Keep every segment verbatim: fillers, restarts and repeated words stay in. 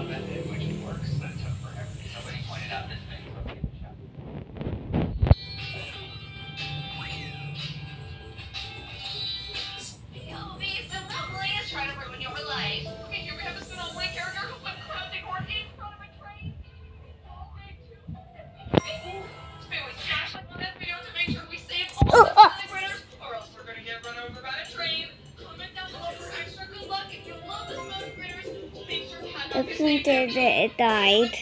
method, which works, that took forever. Somebody pointed out this thing. You'll be so lovely as try to ruin your life. Okay, here we have a spin-on-way character who put crafting or in front of a train. Maybe we smash like on this video to make sure we save all the critters, or else we're gonna get run over by a train. Comment down below for extra good luck if you love the smoke critters. Make sure to have Looks like it died.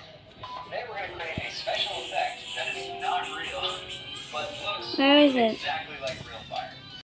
Where is it?